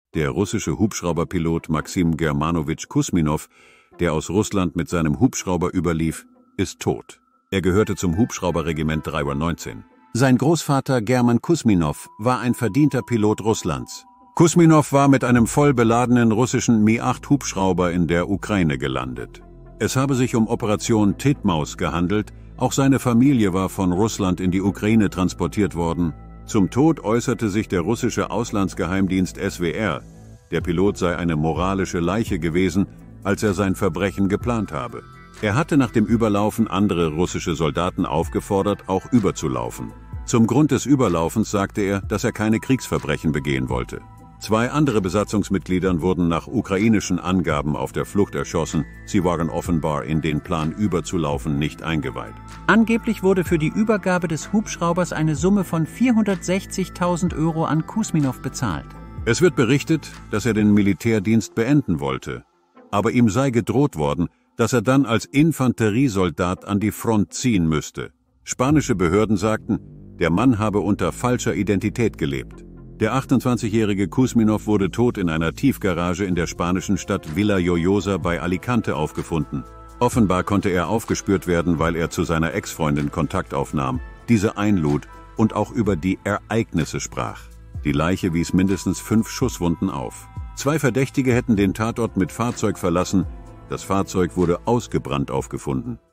Der russische Hubschrauberpilot Maxim Germanowitsch Kusminow, der aus Russland mit seinem Hubschrauber überlief, ist tot. Er gehörte zum Hubschrauberregiment 319. Sein Großvater German Kusminow war ein verdienter Pilot Russlands. Kusminow war mit einem voll beladenen russischen Mi-8 Hubschrauber in der Ukraine gelandet. Es habe sich um Operation Titmaus gehandelt, auch seine Familie war von Russland in die Ukraine transportiert worden. Zum Tod äußerte sich der russische Auslandsgeheimdienst SWR. Der Pilot sei eine moralische Leiche gewesen, als er sein Verbrechen geplant habe. Er hatte nach dem Überlaufen andere russische Soldaten aufgefordert, auch überzulaufen. Zum Grund des Überlaufens sagte er, dass er keine Kriegsverbrechen begehen wollte. 2 andere Besatzungsmitglieder wurden nach ukrainischen Angaben auf der Flucht erschossen. Sie waren offenbar in den Plan überzulaufen nicht eingeweiht. Angeblich wurde für die Übergabe des Hubschraubers eine Summe von 460.000 € an Kusminow bezahlt. Es wird berichtet, dass er den Militärdienst beenden wollte. Aber ihm sei gedroht worden, dass er dann als Infanteriesoldat an die Front ziehen müsste. Spanische Behörden sagten, der Mann habe unter falscher Identität gelebt. Der 28-jährige Kusminow wurde tot in einer Tiefgarage in der spanischen Stadt Villaraigosa bei Alicante aufgefunden. Offenbar konnte er aufgespürt werden, weil er zu seiner Ex-Freundin Kontakt aufnahm, diese einlud und auch über die Ereignisse sprach. Die Leiche wies mindestens 5 Schusswunden auf. 2 Verdächtige hätten den Tatort mit Fahrzeug verlassen. Das Fahrzeug wurde ausgebrannt aufgefunden.